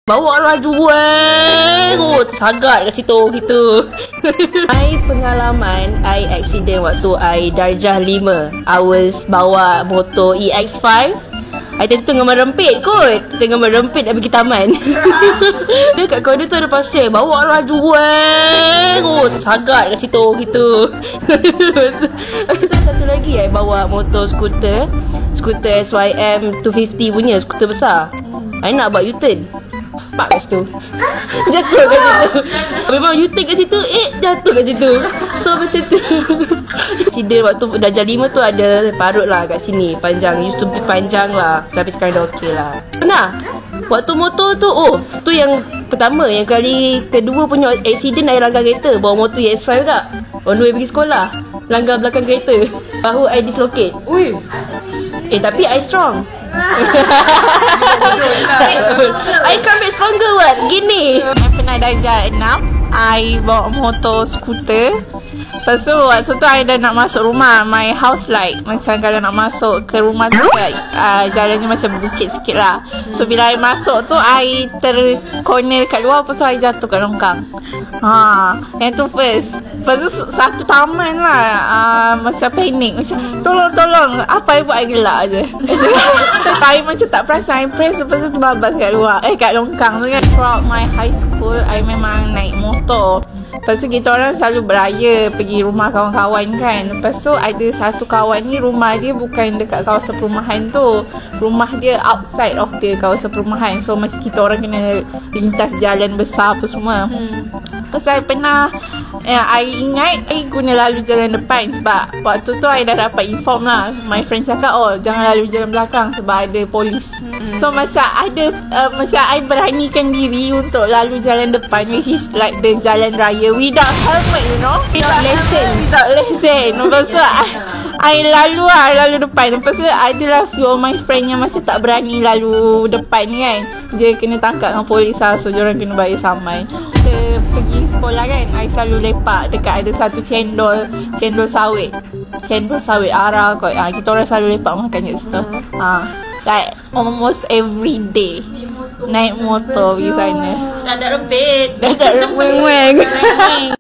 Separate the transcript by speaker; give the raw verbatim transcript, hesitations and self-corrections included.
Speaker 1: Bawa laju weh. Oh, tersagat kat situ gitu. I pengalaman I accident waktu I darjah lima. I was bawa motor E X five. I tengah merempit kot. Tengah merempit nak pergi taman. Dekat corner tu ada pasir. Bawa laju weh. Oh, tersagat kat situ gitu. Satu lagi I bawa motor skuter. Skuter S Y M two fifty punya, skuter besar. I nak buat U-turn. Pak kat situ. Jatuh kat situ. Memang U-turn kat situ, eh jatuh kat situ. So macam tu. Accident waktu darjah lima tu ada parut lah kat sini. Panjang, used to be panjang lah. Tapi sekarang dah okey lah. Pernah? Waktu motor tu, oh tu yang pertama. Yang kali kedua punya accident I langgar kereta. Bawa motor E X five kak. On the way pergi sekolah. Langgar belakang kereta. Bahu I dislocate. Ui. Eh tapi I strong. I come back stronger what. Gini.
Speaker 2: I pernah darjah enam. I bawa motor skuter. Lepas tu waktu tu I dah nak masuk rumah. My house like macam kalau nak masuk ke rumah tu uh, jalannya macam bukit sikit lah. So bila I masuk tu I terkorner kat luar. Lepas tu I jatuh kat longkang. Ha, yang tu first. Lepas tu satu taman lah uh, masa panik. Macam tolong-tolong. Apa I buat I gelak je. I macam tak perasan. I press lepas tu terbabas kat luar. Eh kat longkang tu kan. Throughout my high school I memang naik motor. Lepas tu kita orang selalu beraya pergi rumah kawan-kawan kan. Lepas tu ada satu kawan ni rumah dia bukan dekat kawasan perumahan tu. Rumah dia outside of the kawasan perumahan. So macam kita orang kena lintas jalan besar apa semua. Hmm. Lepas tu I pernah eh, I ingat I guna lalu jalan depan. Sebab waktu tu I dah dapat inform lah. My friend cakap oh jangan lalu jalan belakang sebab ada polis. Hmm. So masa ada uh, masa I beranikan diri untuk lalu jalan depan, which is like the jalan raya without helmet, you know, without lesen, without lesen. Lepas tu I, I lalu lah, lalu depan. Lepas tu adalah few of my friend yang macam tak berani lalu depan ni kan. Dia kena tangkap dengan polis lah. So diorang kena bayar saman. Kita pergi sekolah kan, I selalu lepak dekat ada satu cendol, cendol sawit. Cendol sawit arah kot. Ha, kita orang selalu lepak makan kat situ. Ha, like almost every day naik motor pergi sana.
Speaker 1: Dah ada rempit.
Speaker 2: Dah ada rempit.